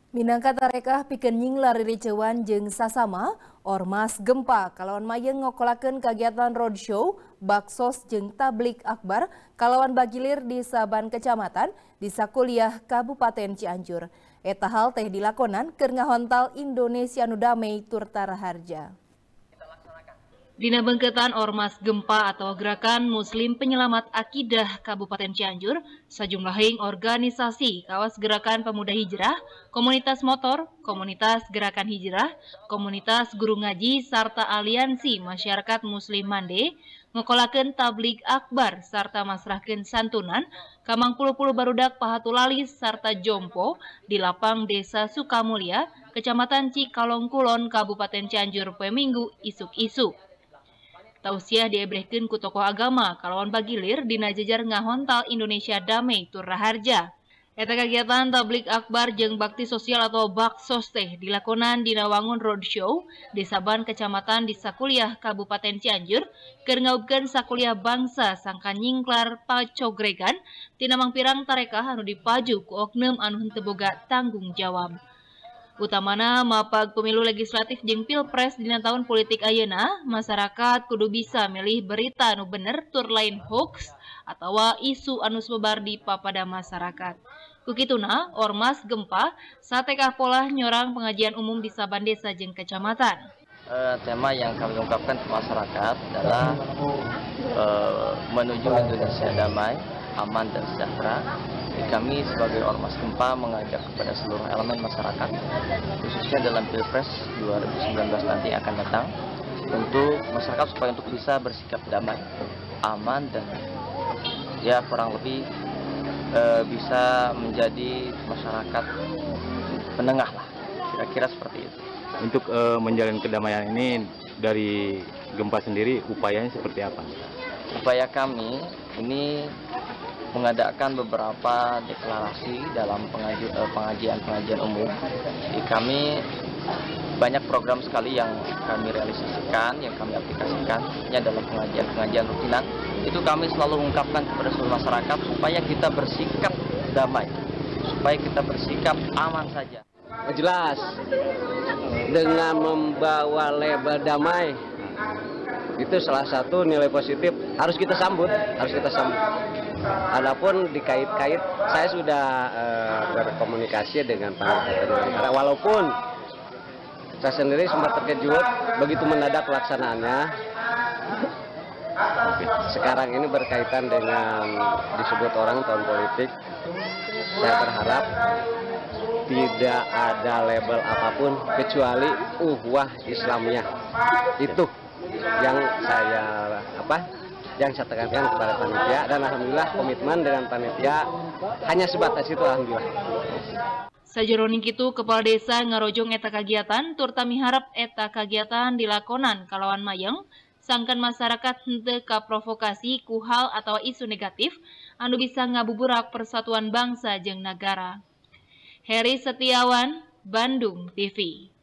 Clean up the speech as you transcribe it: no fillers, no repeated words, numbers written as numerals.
Minangka tarekah pikeun nyinglar ricewan jeung sasama ormas gempa kalawan mayeng ngokolakeun kagiatan roadshow, baksos jeung tablik akbar kalawan bagilir di saban kecamatan di sakuliah Kabupaten Cianjur. Eta hal teh dilakonan keur ngahontal Indonesia nu damai tur taraharja. Dina bengketan Ormas Gempa atau Gerakan Muslim Penyelamat Akidah Kabupaten Cianjur, sejumlah organisasi kawas Gerakan Pemuda Hijrah, Komunitas Motor, Komunitas Gerakan Hijrah, Komunitas Guru Ngaji, serta Aliansi Masyarakat Muslim Mande, ngokolakeun tablik akbar serta masrahkeun santunan ka mangpuluh-puluh barudak pahatulalis serta jompo di lapang Desa Sukamulya, Kecamatan Cikalong Kulon, Kabupaten Cianjur poe Minggu isuk-isuk. Tausiah diebrehkeun ku tokoh agama kalawan bagilir dina jejar ngahontal Indonesia damai tur raharja. Eta kagiatan tablik akbar jeung bakti sosial atau baksos teh dilakonan dina wangun roadshow di saban kecamatan di sakuliah Kabupaten Cianjur keur ngaubkeun sakuliah bangsa sangka nyingklar pacogregan tina mangpirang tarekah anu dipaju ku oknum anu henteu boga tanggung jawab. Utamana mapag pemilu legislatif jeung pilpres dina tahun politik ayeuna, masyarakat kudu bisa milih berita anu bener tur lain hoax atawa isu anu sumebar di papada masyarakat. Kukituna, Ormas Gempa satekah pola nyorang pengajian umum di saban desa jeung kecamatan. Tema yang kami ungkapkan ke masyarakat adalah menuju Indonesia damai, aman dan sejahtera. Kami sebagai Ormas Gempa mengajak kepada seluruh elemen masyarakat, khususnya dalam Pilpres 2019 nanti akan datang, untuk masyarakat supaya untuk bisa bersikap damai, aman, dan ya kurang lebih bisa menjadi masyarakat menengah lah, kira-kira seperti itu. Untuk menjalin kedamaian ini dari Gempa sendiri upayanya seperti apa? Upaya kami ini mengadakan beberapa deklarasi dalam pengajian umum. Jadi kami banyak program sekali yang kami realisasikan, yang kami aplikasikannya dalam pengajian rutinan. Itu kami selalu ungkapkan kepada seluruh masyarakat supaya kita bersikap damai, supaya kita bersikap aman saja. Jelas, dengan membawa label damai, itu salah satu nilai positif harus kita sambut. Adapun dikait-kait, saya sudah berkomunikasi dengan panitia, walaupun saya sendiri sempat terkejut begitu mendadak pelaksanaannya. Sekarang ini berkaitan dengan disebut orang tahun politik, saya berharap tidak ada label apapun kecuali uhwah Islamiyah. Itu yang saya tekankan kepada panitia, dan alhamdulillah komitmen dengan panitia hanya sebatas itu, alhamdulillah. Sajeroning kitu kepala desa ngarojong eta kagiatan tur tami harap eta kagiatan dilakonan kalawan mayeng sangkan masyarakat henteu kaprovokasi ku hal atawa isu negatif anu bisa ngabuburak persatuan bangsa jeung nagara. Heri Setiawan, Bandung TV.